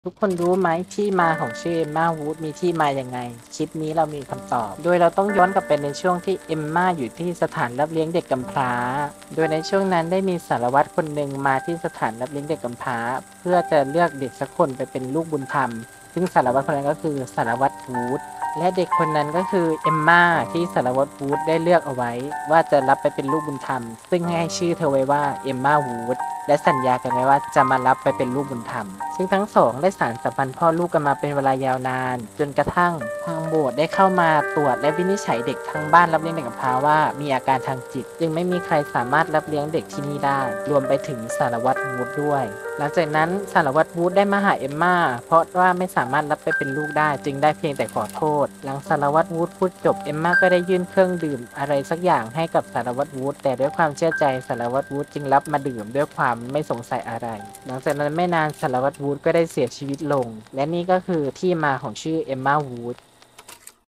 ทุกคนรู้ไหมที่มาของชื่อเอมมาวูดมีที่มายังไงคลิปนี้เรามีคำตอบโดยเราต้องย้อนกลับไปในช่วงที่เอมมาอยู่ที่สถานรับเลี้ยงเด็กกำพร้าโดยในช่วงนั้นได้มีสารวัตรคนหนึ่งมาที่สถานรับเลี้ยงเด็กกำพร้าเพื่อจะเลือกเด็กสักคนไปเป็นลูกบุญธรรมซึ่งสารวัตรคนนั้นก็คือสารวัตรวูดและเด็กคนนั้นก็คือเอมมาที่สารวัตรวูดได้เลือกเอาไว้ว่าจะรับไปเป็นลูกบุญธรรมซึ่งให้ชื่อเธอไว้ว่าเอมมาวูดและสัญญากันไว้ว่าจะมารับไปเป็นลูกบุญธรรมซึ่งทั้งสองได้สานสัมพันธ์พ่อลูกกันมาเป็นเวลายาวนานจนกระทั่งทางโบสถ์ได้เข้ามาตรวจและวินิจฉัยเด็กทั้งบ้านรับเลี้ยงเด็กกำพร้าว่ามีอาการทางจิตจึงไม่มีใครสามารถรับเลี้ยงเด็กที่นี่ได้รวมไปถึงสารวัตรวูดด้วยหลังจากนั้นสารวัตรวูดได้มาหาเอมมาเพราะว่าไม่สามารถรับไปเป็นลูกได้จึงได้เพียงแต่ขอโทษหลังสารวัตรวูดพูดจบเอมมาก็ได้ยื่นเครื่องดื่มอะไรสักอย่างให้กับสารวัตรวูดแต่ด้วยความเชื่อใจสารวัตรวูดจึงรับมาดื่มด้วยความไม่สงสัยอะไรหลังจากนั้นไม่นานสารวัตรวูดก็ได้เสียชีวิตลงและนี่ก็คือที่มาของชื่อเอมมาวูด